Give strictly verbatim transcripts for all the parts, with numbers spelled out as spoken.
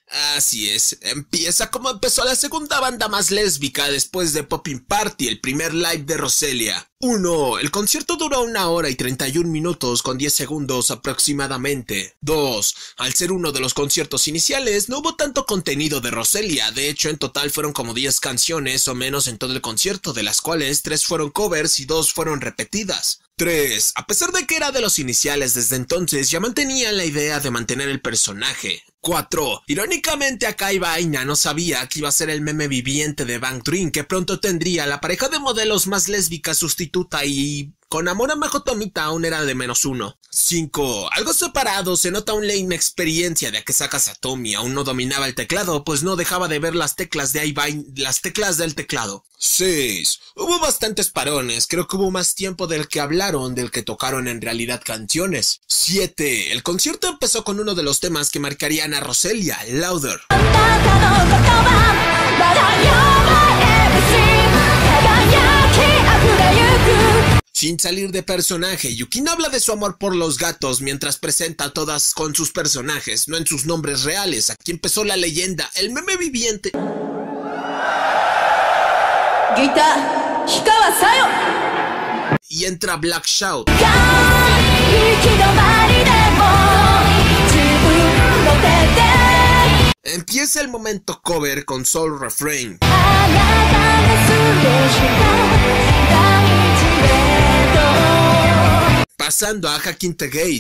Así es, empieza como empezó la segunda banda más lésbica después de Poppin' Party, el primer live de Roselia. uno. El concierto duró una hora y treinta y un minutos con diez segundos aproximadamente. dos. Al ser uno de los conciertos iniciales, no hubo tanto contenido de Roselia. De hecho, en total fueron como diez canciones o menos en todo el concierto, de las cuales tres fueron covers y dos fueron repetidas. tres. A pesar de que era de los iniciales desde entonces, ya mantenían la idea de mantener el personaje. cuatro. Irónicamente, Akai Vaina no sabía que iba a ser el meme viviente de Bang Dream, que pronto tendría la pareja de modelos más lésbica sustituta y... con amor a Majotomita aún era de menos uno. cinco. Algo separado, se nota una inexperiencia de Akesaka Satomi. Aún no dominaba el teclado, pues no dejaba de ver las teclas de Aibain, las teclas del teclado. seis. Hubo bastantes parones, creo que hubo más tiempo del que hablaron del que tocaron en realidad canciones. siete. El concierto empezó con uno de los temas que marcarían a Roselia, Louder. Sin salir de personaje, Yukina habla de su amor por los gatos mientras presenta a todas con sus personajes, no en sus nombres reales. Aquí empezó la leyenda, el meme viviente. Y entra Black Shout. Empieza el momento cover con Soul Refrain. Pasando a Hacking the Gate.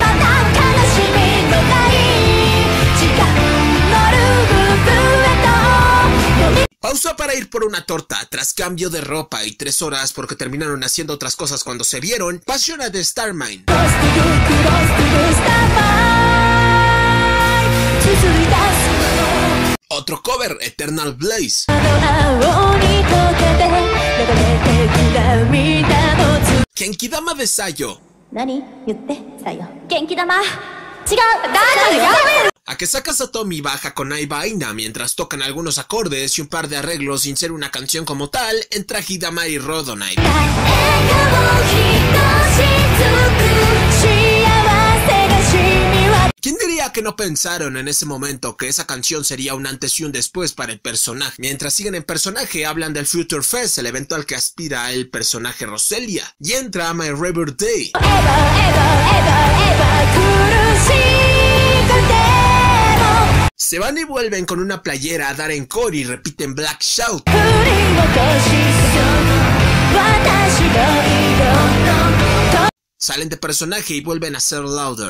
Pausa para ir por una torta, tras cambio de ropa y tres horas porque terminaron haciendo otras cosas cuando se vieron. Passionate de Starmine. Otro cover, Eternal Blaze. Genkidama de Sayo. Akesaka Satomi baja con Aibaina mientras tocan algunos acordes y un par de arreglos sin ser una canción como tal. Entra Hidamari Rodonite. ¿Quién diría que no pensaron en ese momento que esa canción sería un antes y un después para el personaje? Mientras siguen en personaje, hablan del Future Fest, el evento al que aspira el personaje Roselia. Y entra My River Day. Se van y vuelven con una playera a dar encore y repiten Black Shout. Salen de personaje y vuelven a ser Louder.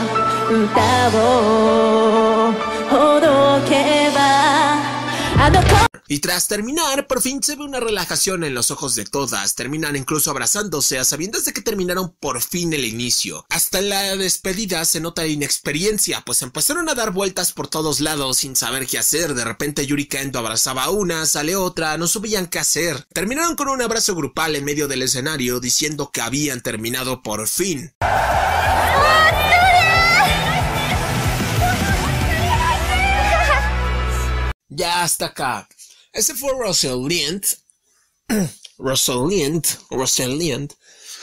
Y tras terminar, por fin se ve una relajación en los ojos de todas. Terminan incluso abrazándose a sabiendas de que terminaron por fin el inicio. Hasta en la despedida se nota la inexperiencia, pues empezaron a dar vueltas por todos lados sin saber qué hacer. De repente Yurika Endo abrazaba a una, sale otra, no sabían qué hacer. Terminaron con un abrazo grupal en medio del escenario diciendo que habían terminado por fin. Ya hasta acá. Ese fue Rosalind. Rosalind. Rosalind.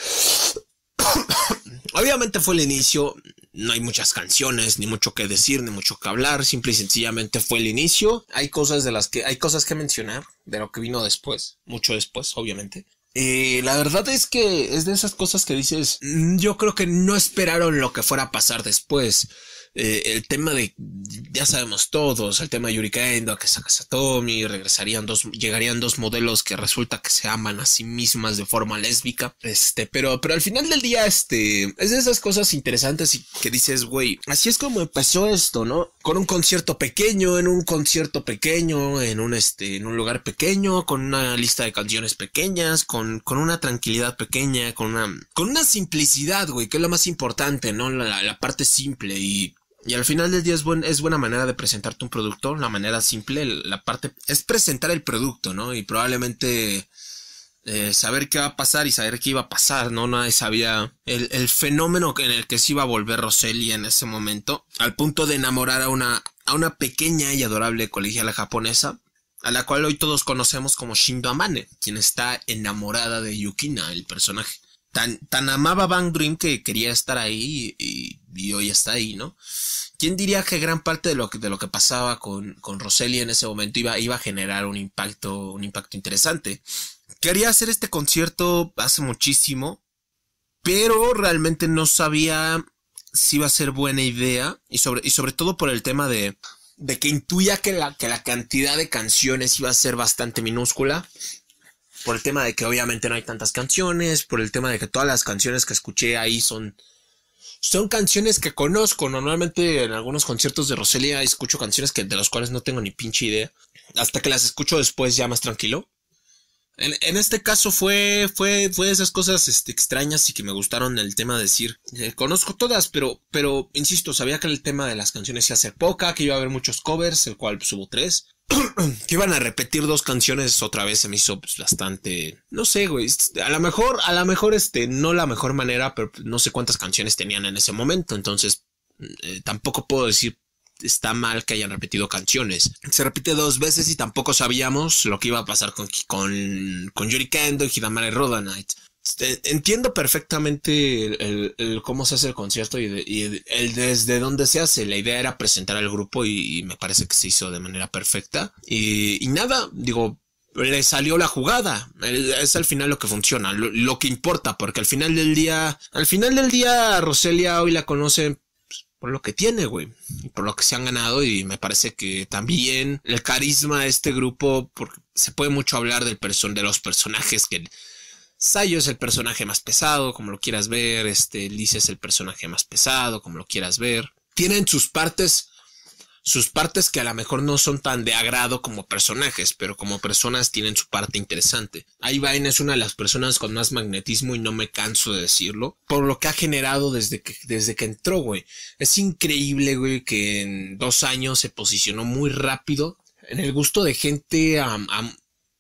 Obviamente fue el inicio. No hay muchas canciones, ni mucho que decir, ni mucho que hablar. Simple y sencillamente fue el inicio. Hay cosas de las que hay cosas que mencionar de lo que vino después. Mucho después, obviamente. Eh, la verdad es que es de esas cosas que dices, yo creo que no esperaron lo que fuera a pasar después. Eh, el tema de, ya sabemos todos, el tema de Yurika Endo, Akesaka Satomi, regresarían dos, llegarían dos modelos que resulta que se aman a sí mismas de forma lésbica, este, pero, pero al final del día, este, es de esas cosas interesantes y que dices, güey, así es como empezó esto, ¿no? Con un concierto pequeño, en un concierto pequeño, en un, este, en un lugar pequeño, con una lista de canciones pequeñas, con, con una tranquilidad pequeña, con una, con una simplicidad, güey, que es lo más importante, ¿no? La, la parte simple y... Y al final del día es, buen, es buena manera de presentarte un producto, la manera simple, la parte es presentar el producto, ¿no? Y probablemente eh, saber qué va a pasar y saber qué iba a pasar, ¿no? Nadie sabía el, el fenómeno en el que se iba a volver Roselia en ese momento, al punto de enamorar a una, a una pequeña y adorable colegiala japonesa, a la cual hoy todos conocemos como Shindo Amane, quien está enamorada de Yukina, el personaje. tan, tan amaba Bang Dream que quería estar ahí y, y hoy está ahí, ¿no? ¿Quién diría que gran parte de lo que, de lo que pasaba con, con Roselia en ese momento iba, iba a generar un impacto, un impacto interesante? Quería hacer este concierto hace muchísimo, pero realmente no sabía si iba a ser buena idea y sobre, y sobre todo por el tema de, de que intuía que la, que la cantidad de canciones iba a ser bastante minúscula. Por el tema de que obviamente no hay tantas canciones, por el tema de que todas las canciones que escuché ahí son... Son canciones que conozco. Normalmente en algunos conciertos de Roselia escucho canciones que, de las cuales no tengo ni pinche idea. Hasta que las escucho después ya más tranquilo. En, en este caso fue, fue, fue de esas cosas este, extrañas y que me gustaron el tema de decir, eh, conozco todas, pero, pero, insisto, sabía que el tema de las canciones iba a ser poca, que iba a haber muchos covers, el cual pues, hubo tres. Que iban a repetir dos canciones otra vez se me hizo pues, bastante, no sé, güey, a lo mejor, a lo mejor, este, no la mejor manera, pero no sé cuántas canciones tenían en ese momento, entonces eh, tampoco puedo decir está mal que hayan repetido canciones. Se repite dos veces y tampoco sabíamos lo que iba a pasar con, con, con Yuri Kendo y Hidamare Rodanite. Entiendo perfectamente el, el, el cómo se hace el concierto y, de, y el desde dónde se hace. La idea era presentar al grupo y, y me parece que se hizo de manera perfecta. Y, y nada, digo, le salió la jugada. Es al final lo que funciona, lo, lo que importa, porque al final del día, al final del día Roselia hoy la conocen por lo que tiene, güey, y por lo que se han ganado, y me parece que también el carisma de este grupo, porque se puede mucho hablar del person de los personajes que Sayo es el personaje más pesado, como lo quieras ver, este Liz es el personaje más pesado, como lo quieras ver. Tienen sus partes, sus partes que a lo mejor no son tan de agrado como personajes, pero como personas tienen su parte interesante. Aivain es una de las personas con más magnetismo y no me canso de decirlo, por lo que ha generado desde que, desde que entró, güey. Es increíble, güey, que en dos años se posicionó muy rápido en el gusto de gente a, a,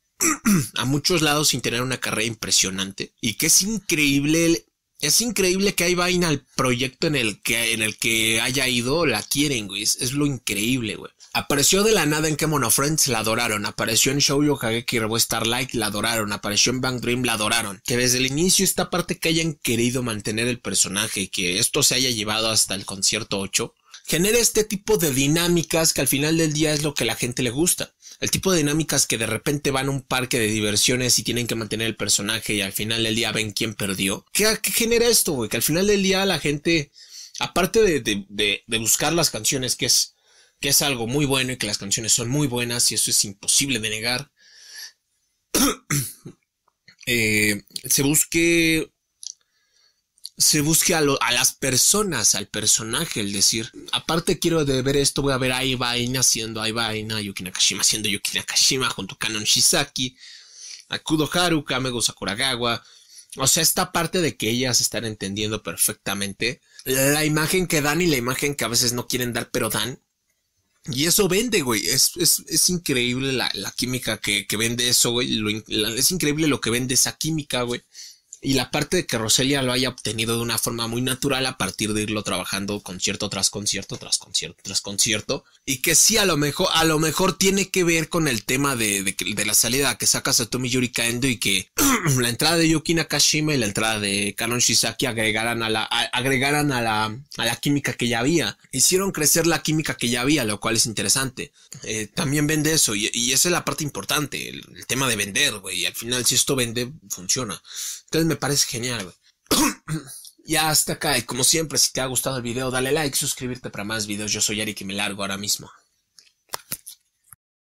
a muchos lados sin tener una carrera impresionante. Y que es increíble... Es increíble que Aivain al proyecto en el que, en el que haya ido la quieren, güey. Es, es lo increíble, güey. Apareció de la nada en Kemono Friends, la adoraron. Apareció en Shoujo Kageki Rebo Starlight, la adoraron. Apareció en Bang Dream, la adoraron. Que desde el inicio esta parte que hayan querido mantener el personaje y que esto se haya llevado hasta el concierto ocho, genera este tipo de dinámicas que al final del día es lo que a la gente le gusta. El tipo de dinámicas que de repente van a un parque de diversiones y tienen que mantener el personaje y al final del día ven quién perdió. ¿Qué, qué genera esto, güey? Que al final del día la gente, aparte de, de, de, de buscar las canciones, que es, que es algo muy bueno y que las canciones son muy buenas y eso es imposible de negar, eh, se busque... se busque a, lo, a las personas, al personaje, el decir, aparte quiero de ver esto, voy a ver a Aivain haciendo Aivain, a Yuki Nakashima haciendo Yuki Nakashima junto a Kanon Shisaki, a Kudo Haruka, Mego Sakuragawa. O sea, esta parte de que ellas están entendiendo perfectamente la imagen que dan y la imagen que a veces no quieren dar, pero dan. Y eso vende, güey. Es, es, es increíble la, la química que, que vende eso, güey. Lo, la, es increíble lo que vende esa química, güey. Y la parte de que Roselia lo haya obtenido de una forma muy natural a partir de irlo trabajando concierto tras concierto, tras concierto, tras concierto. Y que sí, a lo mejor, a lo mejor tiene que ver con el tema de, de, de la salida que saca Satomi Yuri Kendo y que la entrada de Yuki Nakashima y la entrada de Kanon Shisaki agregaran a la, a, agregaran a la, a la química que ya había. Hicieron crecer la química que ya había, lo cual es interesante. Eh, también vende eso y, y esa es la parte importante, el, el tema de vender, güey. Y al final, si esto vende, funciona. Entonces me parece genial, güey. Ya hasta acá, y como siempre, si te ha gustado el video, dale like, suscribirte para más videos. Yo soy Eric y me largo ahora mismo.